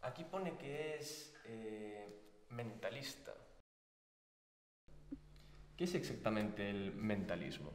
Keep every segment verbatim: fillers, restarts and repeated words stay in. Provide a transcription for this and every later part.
Aquí pone que es eh, mentalista. ¿Qué es exactamente el mentalismo?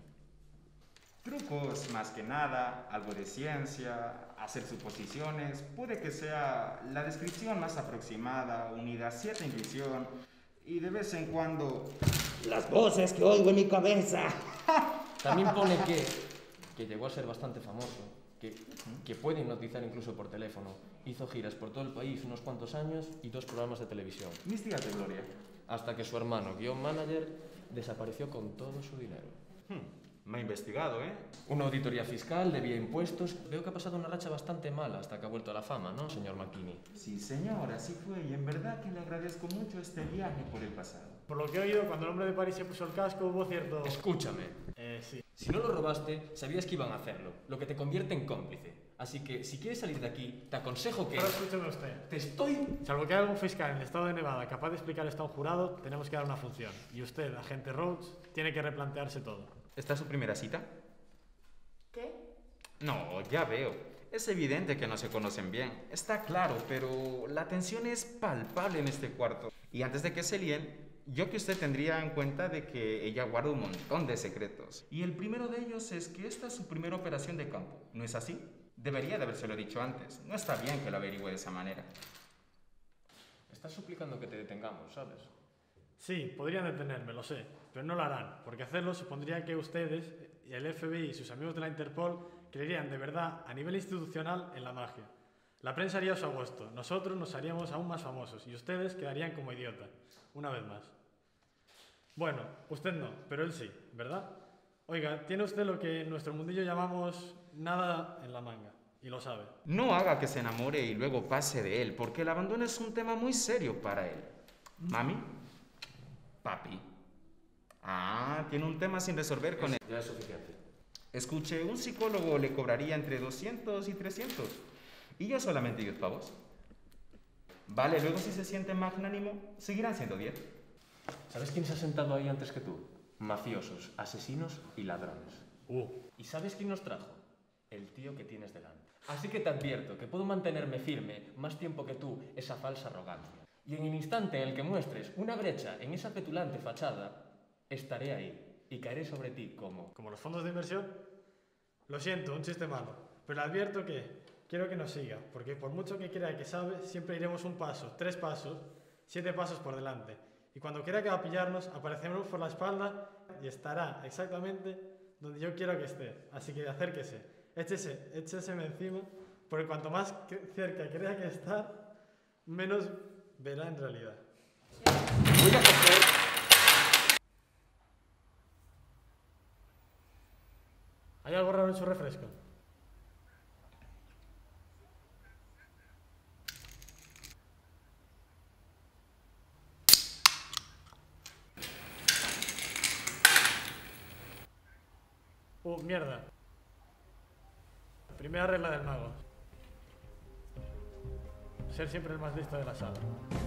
Trucos más que nada, algo de ciencia, hacer suposiciones, puede que sea la descripción más aproximada, unida a cierta intuición y de vez en cuando... Las voces que oigo en mi cabeza. También pone que, que llegó a ser bastante famoso, que, que puede hipnotizar incluso por teléfono. Hizo giras por todo el país unos cuantos años y dos programas de televisión. Mis días de gloria. Hasta que su hermano, guión manager, desapareció con todo su dinero. Hmm. Me ha investigado, ¿eh? Una auditoría fiscal, debía impuestos. Veo que ha pasado una racha bastante mala hasta que ha vuelto a la fama, ¿no, señor McKinney? Sí, señor, así fue. Y en verdad que le agradezco mucho este viaje por el pasado. Por lo que he oído, cuando el hombre de París se puso el casco, hubo cierto... Escúchame. Eh, sí. Si no lo robaste, sabías que iban a hacerlo, lo que te convierte en cómplice. Así que, si quieres salir de aquí, te aconsejo que... Ahora escúcheme usted. Te estoy... Salvo que haya algún fiscal en el estado de Nevada capaz de explicar esto a un jurado, tenemos que dar una función. Y usted, agente Rhodes, tiene que replantearse todo. ¿Esta es su primera cita? ¿Qué? No, ya veo. Es evidente que no se conocen bien. Está claro, pero la tensión es palpable en este cuarto. Y antes de que se líen, yo que usted tendría en cuenta de que ella guarda un montón de secretos. Y el primero de ellos es que esta es su primera operación de campo. ¿No es así? Debería de habérselo dicho antes. No está bien que lo averigüe de esa manera. Estás suplicando que te detengamos, ¿sabes? Sí, podrían detenerme, lo sé, pero no lo harán, porque hacerlo supondría que ustedes, y el F B I y sus amigos de la Interpol, creerían de verdad, a nivel institucional, en la magia. La prensa haría su agosto, nosotros nos haríamos aún más famosos, y ustedes quedarían como idiotas, una vez más. Bueno, usted no, pero él sí, ¿verdad? Oiga, tiene usted lo que en nuestro mundillo llamamos nada en la manga, y lo sabe. No haga que se enamore y luego pase de él, porque el abandono es un tema muy serio para él. ¿Mami? Papi. Ah, tiene un tema sin resolver con él. Ya es suficiente. Escuche, un psicólogo le cobraría entre doscientos y trescientos. Y yo solamente diez pavos. Vale, luego si se siente magnánimo, seguirán siendo diez. ¿Sabes quién se ha sentado ahí antes que tú? Mafiosos, asesinos y ladrones. Uh. ¿Y sabes quién nos trajo? El tío que tienes delante. Así que te advierto que puedo mantenerme firme más tiempo que tú esa falsa arrogancia. Y en el instante en el que muestres una brecha en esa petulante fachada, estaré ahí y caeré sobre ti como... ¿Como los fondos de inversión? Lo siento, un chiste malo, pero le advierto que quiero que nos siga, porque por mucho que crea que sabe, siempre iremos un paso, tres pasos, siete pasos por delante. Y cuando quiera que va a pillarnos, apareceremos por la espalda y estará exactamente donde yo quiero que esté. Así que acérquese, échese, écheseme encima, porque cuanto más cerca crea que está, menos verá en realidad. Voy a coger... ¿Hay algo raro en su refresco? Uh, mierda. Primera regla del mago. Ser siempre el más listo de la sala.